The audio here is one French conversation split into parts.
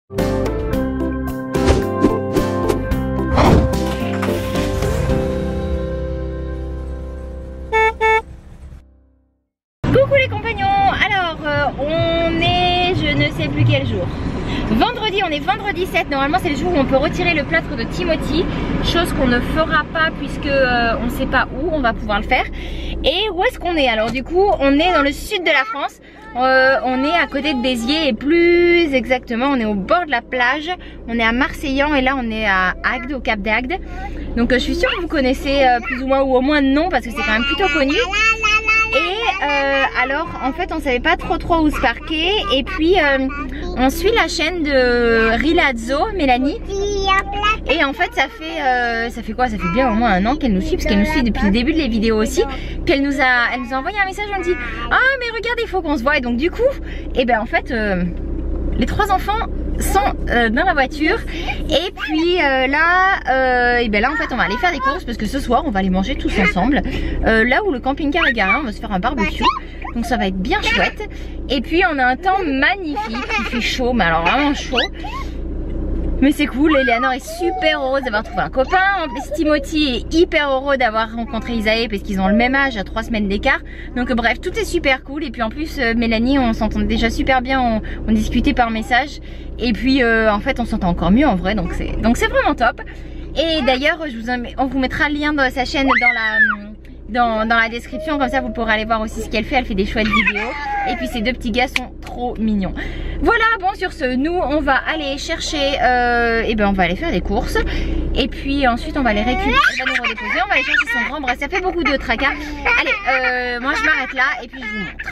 Coucou les compagnons, alors on est je ne sais plus quel jour. Vendredi, on est vendredi 7, normalement c'est le jour où on peut retirer le plâtre de Timothy. Chose qu'on ne fera pas puisque on ne sait pas où on va pouvoir le faire. Et où est-ce qu'on est? Alors du coup on est dans le sud de la France. On est à côté de Béziers et plus exactement on est au bord de la plage. On est à Marseillan et là on est à Agde, au Cap d'Agde. Donc je suis sûre que vous connaissez plus ou moins ou au moins non parce que c'est quand même plutôt connu. Et alors en fait on savait pas trop où se parquer et puis on suit la chaîne de Rilazzo, Mélanie, et en fait ça fait quoi, ça fait bien au moins un an qu'elle nous suit parce qu'elle nous suit depuis le début de les vidéos aussi. Puis elle nous a envoyé un message, on dit ah mais regardez il faut qu'on se voit, et donc du coup et ben en fait les trois enfants sont dans la voiture et puis là et ben là en fait on va aller faire des courses parce que ce soir on va aller manger tous ensemble là où le camping-car est garé, on va se faire un barbecue, donc ça va être bien chouette. Et puis on a un temps magnifique, il fait chaud mais alors vraiment chaud. Mais c'est cool, Eleanor est super heureuse d'avoir trouvé un copain. En plus Timothy est hyper heureux d'avoir rencontré Isaïe parce qu'ils ont le même âge, à 3 semaines d'écart. Donc bref, tout est super cool. Et puis en plus Mélanie, on s'entend déjà super bien, on discutait par message. Et puis en fait on s'entend encore mieux en vrai, donc c'est vraiment top. Et d'ailleurs on vous mettra le lien de sa chaîne dans la description, comme ça vous pourrez aller voir aussi ce qu'elle fait. Elle fait des chouettes vidéos et puis ces deux petits gars sont trop mignons. Voilà, bon sur ce nous on va aller chercher et ben on va aller faire des courses et puis ensuite on va les récupérer, elle va nous redéposer, on va aller chercher son grand bras, ça fait beaucoup de tracas. Allez moi je m'arrête là et puis je vous montre.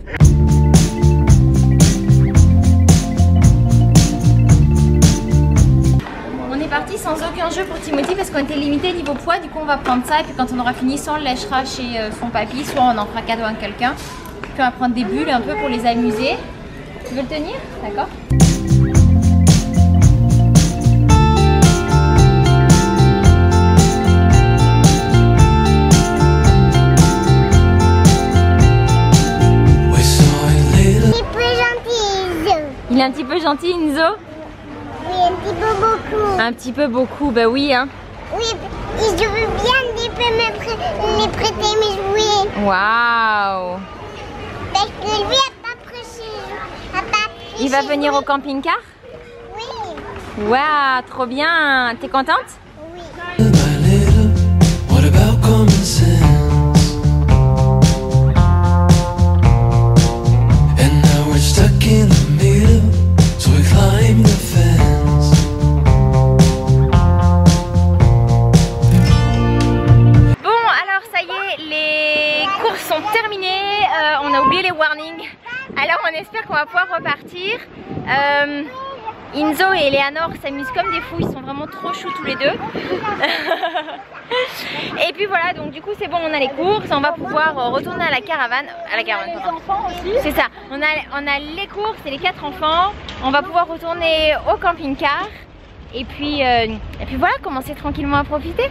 On est parti sans aucun jeu pour Timothy parce qu'on était limité niveau poids, du coup on va prendre ça et puis quand on aura fini soit on le lâchera chez son papy, soit on en fera cadeau à quelqu'un. Puis on va prendre des bulles un peu pour les amuser. Tu veux le tenir? D'accord. Il est un petit peu gentil, Enzo? Oui, un petit peu beaucoup. Un petit peu beaucoup, bah oui hein. Oui, je veux bien les prêter mes jouets. Waouh. Parce que lui a pas pris Il va venir au camping-car? Oui. Waouh, trop bien. T'es contente? Oui. On a oublié les warnings, alors on espère qu'on va pouvoir repartir. Enzo et Eleanor s'amusent comme des fous, ils sont vraiment trop choux tous les deux. Et puis voilà, donc du coup c'est bon, on a les courses, on va pouvoir retourner à la caravane. C'est ça, on a les courses et les 4 enfants, on va pouvoir retourner au camping-car. Et puis voilà, commencer tranquillement à profiter.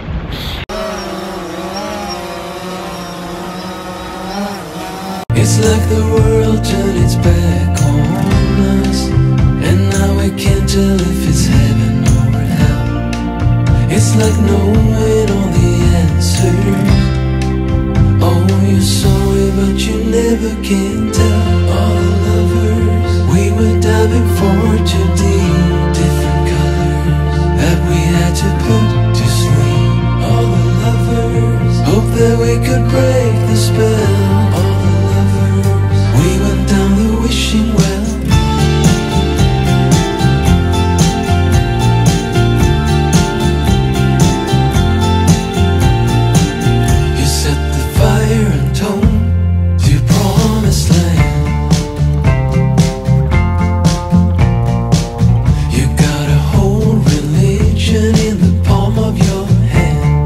It's like the world turned its back on us, and now we can't tell if it's heaven or hell. It's like knowing all the answers. Oh, you're sorry, but you never can tell. All the lovers, we were diving for 2D, different colors that we had to put to sleep. All the lovers, hope that we could break the spell. We went down the wishing well. You set the fire and tone to your promised land. You got a whole religion in the palm of your hand.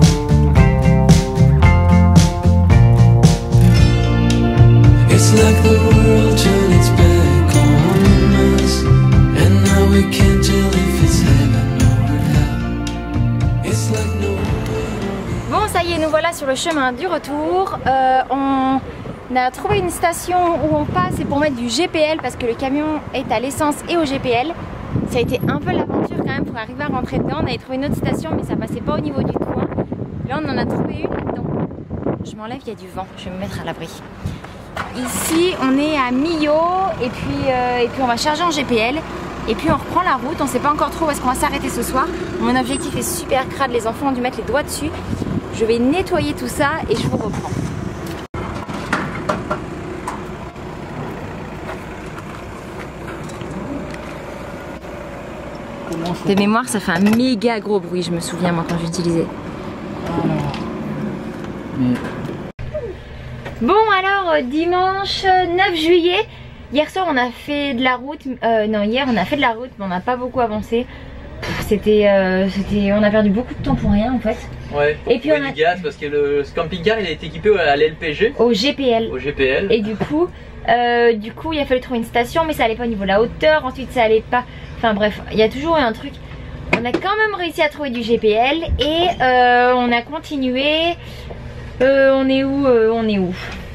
It's like the world turned its back on us, and now we can't tell if it's heaven or hell. It's like no. Bon, ça y est, nous voilà sur le chemin du retour. On a trouvé une station où on passe et pour mettre du GPL parce que le camion est à l'essence et au GPL. Ça a été un peu l'aventure quand même pour arriver à rentrer dedans. On avait trouvé une autre station mais ça passait pas au niveau du toit. Là on en a trouvé une là-dedans. Je m'enlève, il y a du vent, je vais me mettre à l'abri. Ici on est à Millau et puis on va charger en GPL. Et puis on reprend la route, on sait pas encore trop où est-ce qu'on va s'arrêter ce soir. Mon objectif est super crade, les enfants ont dû mettre les doigts dessus. Je vais nettoyer tout ça et je vous reprends. De mémoire, ça fait un méga gros bruit, je me souviens moi quand j'utilisais. Bon alors, dimanche 9 juillet. Hier soir on a fait de la route, non hier on a fait de la route mais on n'a pas beaucoup avancé. On a perdu beaucoup de temps pour rien en fait. Ouais, et puis on a du gaz parce que ce camping-car il a été équipé à l'LPG. Au GPL. Au GPL. Et du coup il a fallu trouver une station mais ça allait pas au niveau de la hauteur, ensuite ça allait pas. Enfin bref, il y a toujours eu un truc. On a quand même réussi à trouver du GPL et on a continué. On est où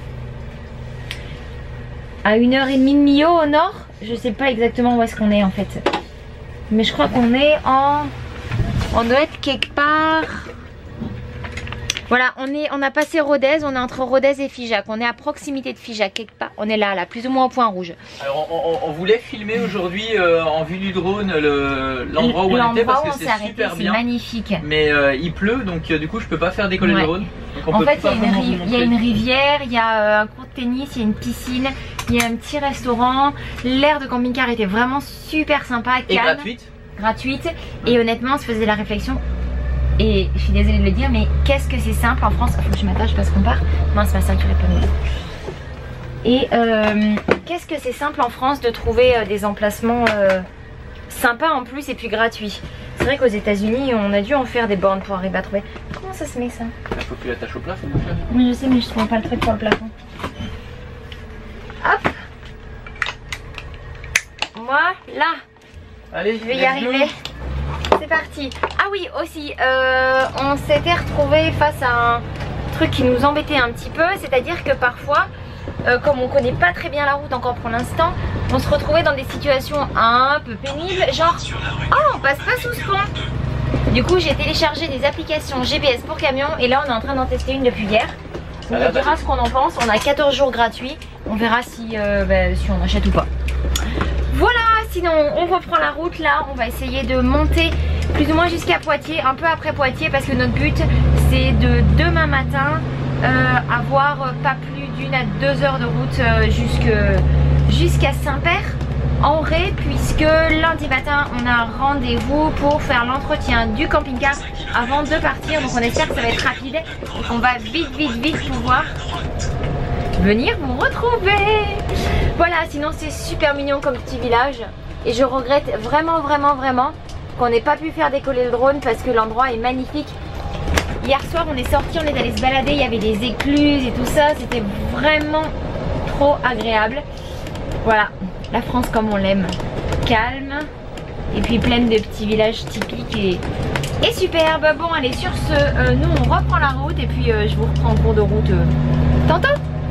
à 1h30 de Millau au nord. Je sais pas exactement où est-ce qu'on est en fait. Mais je crois qu'on est on doit être quelque part. Voilà, on a passé Rodez, on est entre Rodez et Figeac. On est à proximité de Figeac quelque part. On est là, plus ou moins au point rouge. Alors on voulait filmer aujourd'hui en vue du drone l'endroit où on était parce que c'est super bien. C'est magnifique. Mais il pleut donc du coup je peux pas faire décoller le drone. Donc, en fait il y a une rivière, il y a un court de tennis, il y a une piscine, il y a un petit restaurant. L'air de camping-car était vraiment super sympa, calme. Et gratuite. Et honnêtement on se faisait la réflexion. Et je suis désolée de le dire mais qu'est-ce que c'est simple en France. Il faut que je m'attache parce qu'on part. Mince, ma ceinture est pas mise. Et qu'est-ce que c'est simple en France de trouver des emplacements sympas en plus et puis gratuits. C'est vrai qu'aux États-Unis on a dû en faire des bornes pour arriver à trouver. Comment ça se met ça? Il faut que tu l'attaches au plafond. Oui je sais mais je trouve pas le truc pour le plafond. Hop. Moi là. Allez, je vais y arriver. C'est parti. Ah oui aussi on s'était retrouvé face à un truc qui nous embêtait un petit peu. C'est-à-dire que parfois comme on connaît pas très bien la route encore pour l'instant, on se retrouvait dans des situations un peu pénibles. Genre oh on passe pas sous ce pont. Du coup j'ai téléchargé des applications GPS pour camion. Et là on est en train d'en tester une depuis hier. On verra ce qu'on en pense. On a 14 jours gratuits. On verra si on achète ou pas. Voilà, sinon on reprend la route là. On va essayer de monter plus ou moins jusqu'à Poitiers, un peu après Poitiers, parce que notre but c'est de demain matin avoir pas plus d'1 à 2 heures de route jusqu'à Saint-Père en Ré, puisque lundi matin on a rendez-vous pour faire l'entretien du camping-car avant de partir. Donc on espère que ça va être rapide et qu'on va vite pouvoir venir vous retrouver. Voilà, sinon c'est super mignon comme petit village et je regrette vraiment qu'on n'ait pas pu faire décoller le drone parce que l'endroit est magnifique. Hier soir on est sorti, on est allé se balader, il y avait des écluses et tout ça, c'était vraiment trop agréable. Voilà, la France comme on l'aime, calme et puis pleine de petits villages typiques et superbe. Bon allez, sur ce, nous on reprend la route et puis je vous reprends en cours de route tantôt.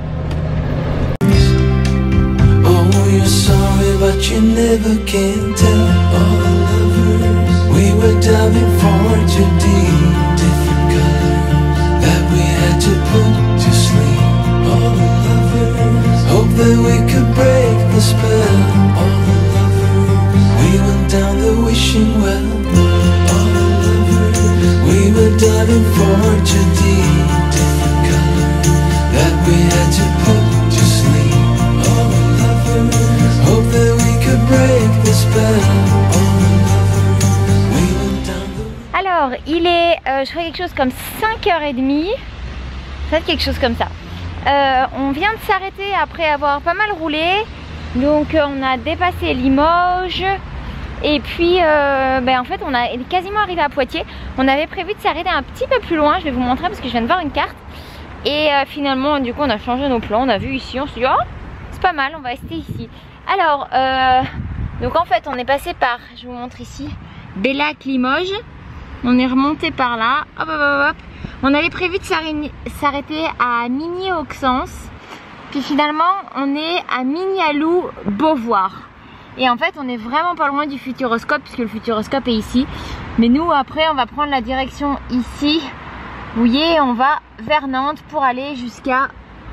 You're sorry but you never can tell all the lovers we were diving for too deep, different colors that we had to put to sleep. All the lovers hope that we could break the spell. All the lovers we went down the wishing well. All the lovers we were diving for too deep, different colors that we had to put to sleep. All the lovers hope that we could break the spell. All the lovers we went down the... Alors il est je ferai quelque chose comme 5h30. Ça fait quelque chose comme ça. On vient de s'arrêter après avoir pas mal roulé. Donc on a dépassé Limoges. Et puis en fait on est quasiment arrivé à Poitiers. On avait prévu de s'arrêter un petit peu plus loin. Je vais vous montrer parce que je viens de voir une carte. Et finalement du coup on a changé nos plans. On a vu ici, on s'est dit oh c'est pas mal, on va rester ici. Alors donc en fait on est passé par, je vous montre ici, Bellac Limoges. On est remonté par là, hop hop hop hop. On avait prévu de s'arrêter à Migny-Auxances. Puis finalement on est à Mignaloux Beauvoir. Et en fait on est vraiment pas loin du Futuroscope puisque le Futuroscope est ici. Mais nous après on va prendre la direction ici. Vous voyez, on va vers Nantes pour aller jusqu'à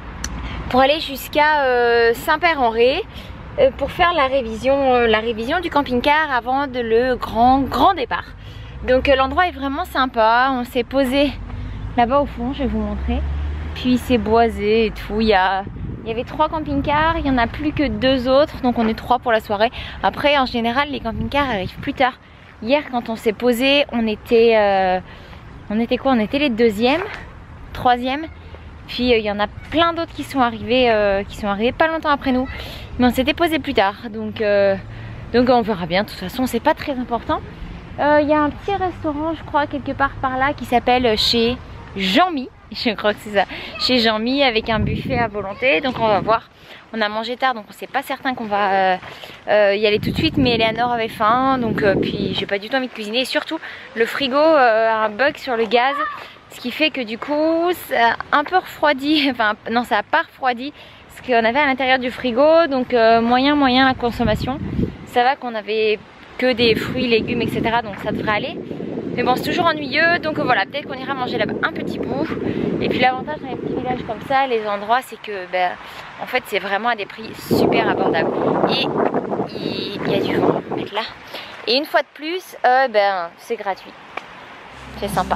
Saint-Père-en-Retz pour faire la révision du camping-car avant le grand départ. Donc l'endroit est vraiment sympa. On s'est posé là-bas au fond, je vais vous montrer. Puis c'est boisé et tout. Il y avait 3 camping-cars, il n'y en a plus que 2 autres, donc on est 3 pour la soirée. Après en général les camping-cars arrivent plus tard. Hier quand on s'est posé, on était quoi? On était les 2e, 3e. Puis il y en a plein d'autres qui sont arrivés pas longtemps après nous. Mais on s'était posé plus tard. Donc on verra bien. De toute façon c'est pas très important. Il y a un petit restaurant je crois quelque part par là qui s'appelle chez Jean-Mi. Je crois que c'est ça. Chez Jean-Mi avec un buffet à volonté. Donc on va voir. On a mangé tard donc on sait pas certain qu'on va y aller tout de suite. Mais Eleanor avait faim. Donc puis j'ai pas du tout envie de cuisiner. Et surtout le frigo a un bug sur le gaz. Ce qui fait que du coup ça a un peu refroidi, enfin non ça a pas refroidi ce qu'on avait à l'intérieur du frigo, donc moyen la consommation. Ça va qu'on avait que des fruits, légumes etc, donc ça devrait aller. Mais bon c'est toujours ennuyeux, donc voilà, peut-être qu'on ira manger là-bas un petit bout. Et puis l'avantage dans les petits villages comme ça, les endroits, c'est que en fait c'est vraiment à des prix super abordables. Et il y a du vent à mettre là. Et une fois de plus, c'est gratuit. C'est sympa.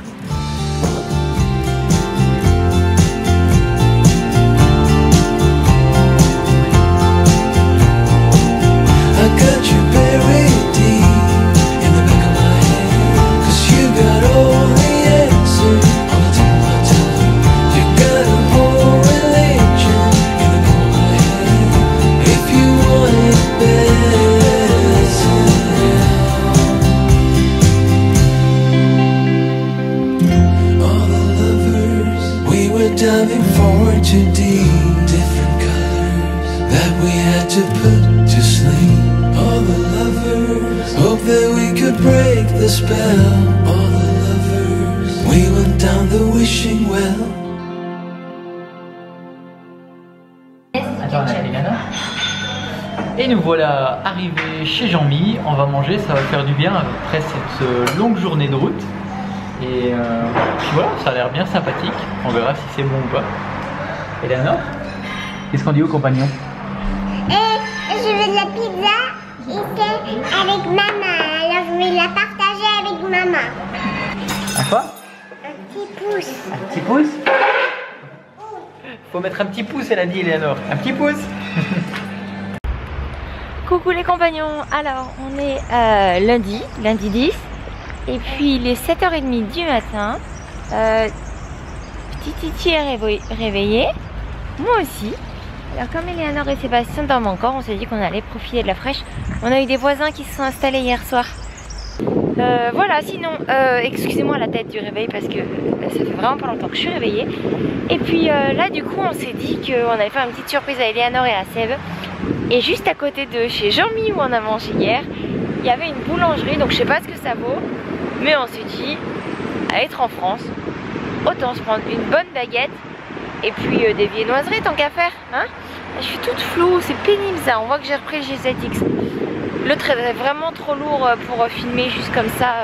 Diving forward to deep, different colors that we had to put to sleep. All the lovers hoped that we could break the spell. All the lovers, we went down the wishing well. Et nous voilà arrivés chez Jean-Mi. On va manger, ça va faire du bien après cette longue journée de route. Et puis voilà, ça a l'air bien sympathique. On verra si c'est bon ou pas. Eleanor, qu'est-ce qu'on dit aux compagnons? Je veux de la pizza et c'est avec maman. Alors je vais la partager avec maman. Un quoi? Un petit pouce. Un petit pouce? Faut mettre un petit pouce, elle a dit Eleanor. Un petit pouce. Coucou les compagnons. Alors on est lundi 10. Et puis il est 7h30 du matin. Petit Titi est réveillé. Moi aussi. Alors comme Eleanor et Sébastien dorment encore, on s'est dit qu'on allait profiter de la fraîche. On a eu des voisins qui se sont installés hier soir. Voilà, sinon, excusez-moi la tête du réveil parce que ça fait vraiment pas longtemps que je suis réveillée. Et puis là du coup on s'est dit qu'on allait faire une petite surprise à Eleanor et à Seb. Et juste à côté de chez Jean-Mi où on a mangé hier, il y avait une boulangerie, donc je sais pas ce que ça vaut. Mais on s'est dit, à être en France, autant se prendre une bonne baguette et puis des viennoiseries tant qu'à faire. Hein, je suis toute floue, c'est pénible ça. On voit que j'ai repris le G7X. Le trait est vraiment trop lourd pour filmer juste comme ça.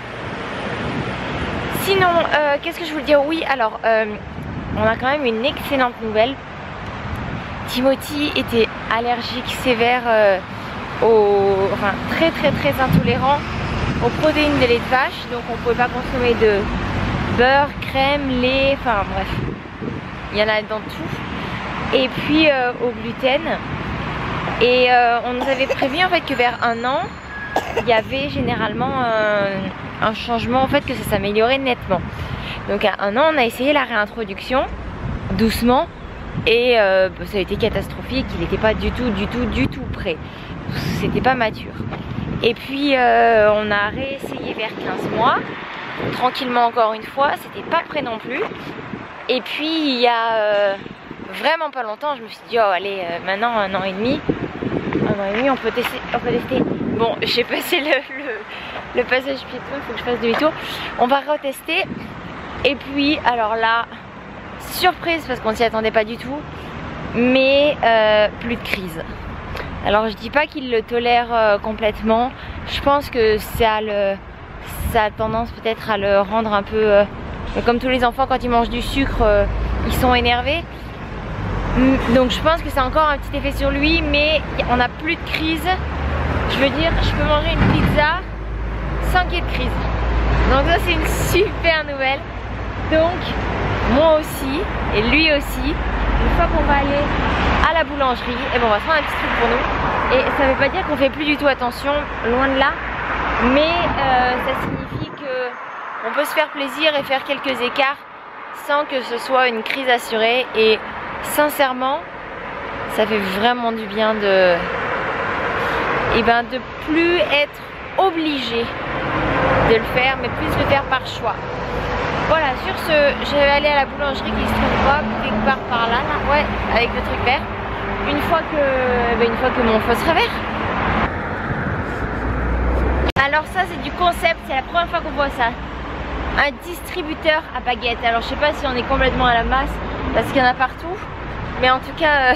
Sinon, qu'est-ce que je voulais dire? Oui, alors, on a quand même une excellente nouvelle. Timothy était allergique sévère, enfin très intolérant aux protéines de lait de vache, donc on ne pouvait pas consommer de beurre, crème, lait, enfin bref, il y en a dans tout. Et puis au gluten. Et on nous avait prévu en fait que vers 1 an, il y avait généralement un changement, en fait que ça s'améliorait nettement. Donc à 1 an, on a essayé la réintroduction doucement et ça a été catastrophique. Il n'était pas du tout prêt. C'était pas mature. Et puis on a réessayé vers 15 mois, tranquillement encore une fois, c'était pas prêt non plus. Et puis il y a vraiment pas longtemps, je me suis dit oh allez, maintenant 1 an et demi, on peut tester. Bon, j'ai passé le passage piéton, il faut que je fasse demi-tour. On va retester. Et puis alors là, surprise parce qu'on s'y attendait pas du tout, mais plus de crise. Alors je dis pas qu'il le tolère complètement. Je pense que ça a tendance peut-être à le rendre un peu comme tous les enfants quand ils mangent du sucre, ils sont énervés. Donc je pense que ça a encore un petit effet sur lui, mais on n'a plus de crise. Je veux dire, je peux manger une pizza sans qu'il y ait de crise. Donc ça c'est une super nouvelle. Donc moi aussi et lui aussi, une fois qu'on va aller à la boulangerie, et bon, on va se prendre un petit truc pour nous. Et ça veut pas dire qu'on fait plus du tout attention, loin de là, mais ça signifie que on peut se faire plaisir et faire quelques écarts sans que ce soit une crise assurée. Et sincèrement, ça fait vraiment du bien de plus être obligé de le faire, mais plus le faire par choix. Voilà, sur ce, je vais aller à la boulangerie qui se trouve pas quelque part par là, ouais, avec le truc vert. Une fois que mon feu sera vert. Alors ça c'est du concept, c'est la première fois qu'on voit ça. Un distributeur à baguettes. Alors je sais pas si on est complètement à la masse parce qu'il y en a partout, mais en tout cas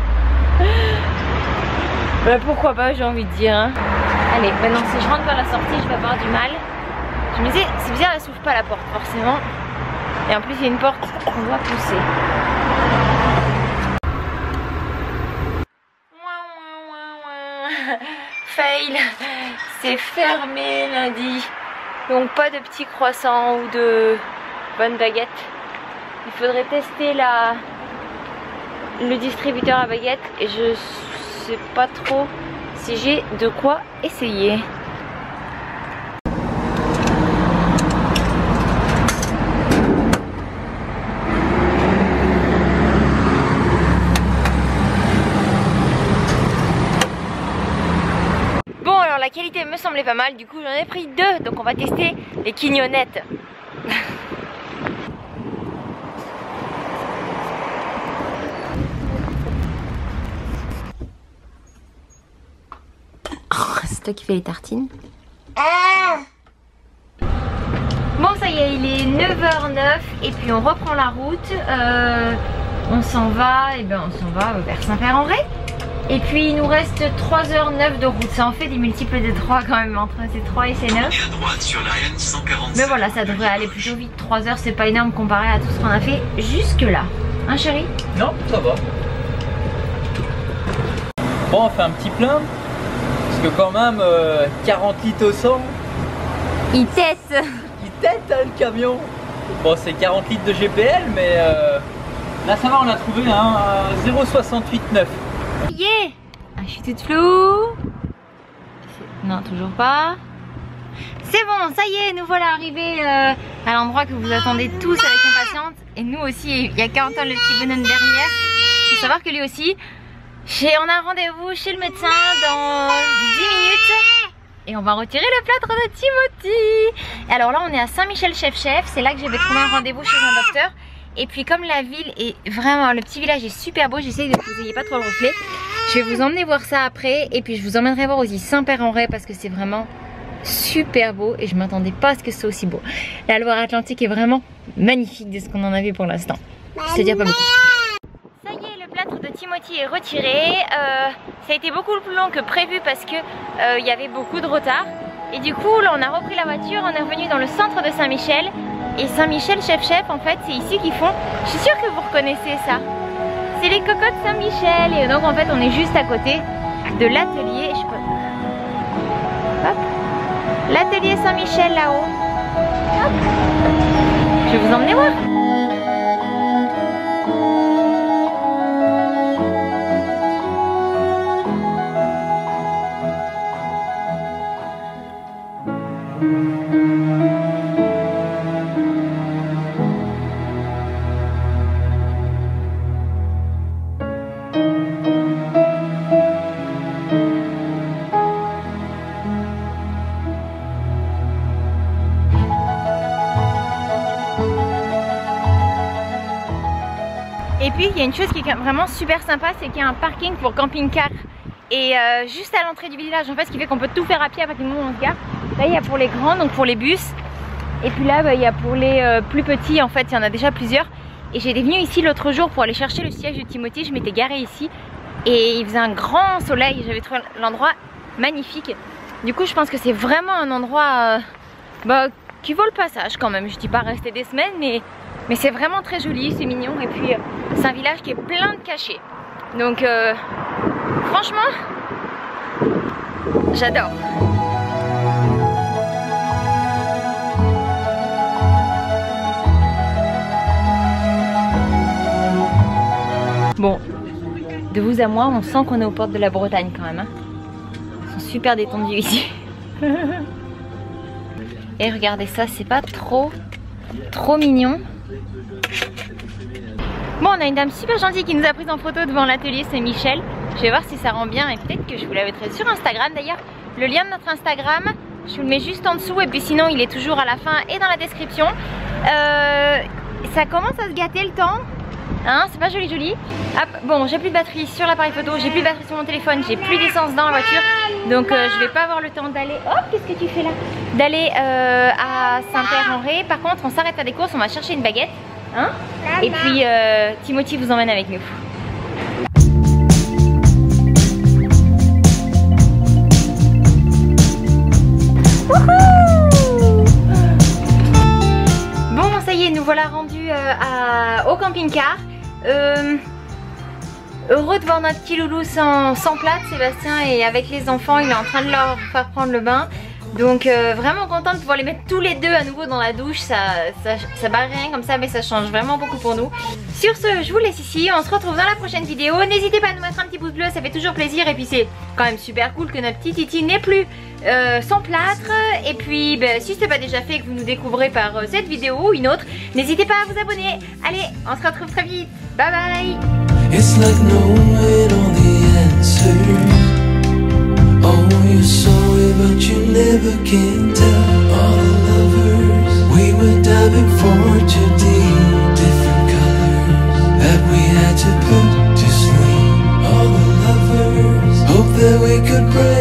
pourquoi pas, j'ai envie de dire hein. Allez, maintenant si je rentre par la sortie je vais avoir du mal. Je me disais, c'est bizarre, elle s'ouvre pas la porte forcément. Et en plus il y a une porte qu'on doit pousser. Fail, c'est fermé lundi. Donc pas de petits croissants ou de bonnes baguettes. Il faudrait tester le distributeur à baguettes et je sais pas trop si j'ai de quoi essayer. La qualité me semblait pas mal, du coup j'en ai pris 2, donc on va tester les quignonnettes. C'est toi qui fais les tartines. Bon ça y est, il est 9h09 et puis on reprend la route. On s'en va, vers Saint-Père-en-Retz. Et puis il nous reste 3h09 de route. Ça en fait des multiples de 3 quand même. Entre ces 3 et ces 9. Et à droite sur la N147. Mais voilà, ça devrait aller plutôt vite. 3 heures c'est pas énorme comparé à tout ce qu'on a fait jusque là. Hein chérie? Non, ça va. Bon, on fait un petit plein. Parce que quand même, 40 litres au 100. Il tête. Il tête hein, le camion. Bon, c'est 40 litres de GPL, mais là ça va, on a trouvé un 0,68,9. Yeah. Ah, je suis toute floue. Non, toujours pas. C'est bon, ça y est, nous voilà arrivés à l'endroit que vous attendez tous avec impatience. Et nous aussi, il y a Quentin, le petit bonhomme derrière. Il faut savoir que lui aussi, on a un rendez-vous chez le médecin dans 10 minutes. Et on va retirer le plâtre de Timothy. Et alors là, on est à Saint-Michel-Chef-Chef. C'est là que j'avais trouvé un rendez-vous chez un docteur. Et puis comme la ville est vraiment, le petit village est super beau, j'essaye que vous n'ayez pas trop le reflet. Je vais vous emmener voir ça après. Et puis je vous emmènerai voir aussi Saint-Père-en-Retz parce que c'est vraiment super beau. Et je ne m'attendais pas à ce que ce soit aussi beau. La Loire-Atlantique est vraiment magnifique de ce qu'on en a vu pour l'instant. C'est-à-dire pas beaucoup. Ça y est, le plâtre de Timothy est retiré. Ça a été beaucoup plus long que prévu parce que il y avait beaucoup de retard. Et du coup là on a repris la voiture, on est revenu dans le centre de Saint-Michel. Et Saint-Michel-Chef-Chef, en fait, c'est ici qu'ils font... Je suis sûre que vous reconnaissez ça. C'est les cocottes Saint-Michel. Et donc, en fait, on est juste à côté de l'atelier. Hop. L'atelier Saint-Michel, là-haut. Hop. Je vais vous emmener voir. Et puis il y a une chose qui est vraiment super sympa, c'est qu'il y a un parking pour camping-car. Et juste à l'entrée du village, en fait, ce qui fait qu'on peut tout faire à pied à partir du moment où on se gare. Là il y a pour les grands, donc pour les bus. Et puis là il y a pour les plus petits, en fait il y en a déjà plusieurs. Et j'étais venue ici l'autre jour pour aller chercher le siège de Timothy, je m'étais garée ici. et il faisait un grand soleil. J'avais trouvé l'endroit magnifique. Du coup je pense que c'est vraiment un endroit qui vaut le passage quand même. Je dis pas rester des semaines, mais c'est vraiment très joli, c'est mignon. Et puis c'est un village qui est plein de cachets. Donc franchement, j'adore. Bon, de vous à moi, on sent qu'on est aux portes de la Bretagne quand même. Hein. Ils sont super détendus ici. Et regardez ça, c'est pas trop mignon. Bon, on a une dame super gentille qui nous a pris en photo devant l'atelier, c'est Michel. Je vais voir si ça rend bien et peut-être que je vous la mettrai sur Instagram. D'ailleurs, le lien de notre Instagram, je vous le mets juste en dessous et puis sinon il est toujours à la fin et dans la description. Ça commence à se gâter le temps. Hein, c'est pas joli joli. Hop, bon, j'ai plus de batterie sur l'appareil photo, j'ai plus de batterie sur mon téléphone, j'ai plus d'essence dans la voiture. Donc je vais pas avoir le temps d'aller... Oh, qu'est-ce que tu fais là? D'aller à Saint-Père-en-Retz. Par contre, on s'arrête à des courses, on va chercher une baguette. Hein? Et puis Timothy vous emmène avec nous. Bon, ça y est, nous voilà rendus au camping-car. Heureux de voir notre petit loulou sans plâtre. Sébastien est avec les enfants, il est en train de leur faire prendre le bain. Donc vraiment contente de pouvoir les mettre tous les deux à nouveau dans la douche. Ça barre rien comme ça, mais ça change vraiment beaucoup pour nous. Sur ce, je vous laisse ici, on se retrouve dans la prochaine vidéo. N'hésitez pas à nous mettre un petit pouce bleu, ça fait toujours plaisir. Et puis c'est quand même super cool que notre petit Titi n'est plus sans plâtre. Et puis si ce n'est pas déjà fait et que vous nous découvrez par cette vidéo ou une autre, n'hésitez pas à vous abonner. Allez, on se retrouve très vite, bye bye. It's like knowing all the answers. Oh, you're sorry, but you never can tell. All the lovers, we were diving for 2D, different colors that we had to put to sleep. All the lovers, hope that we could break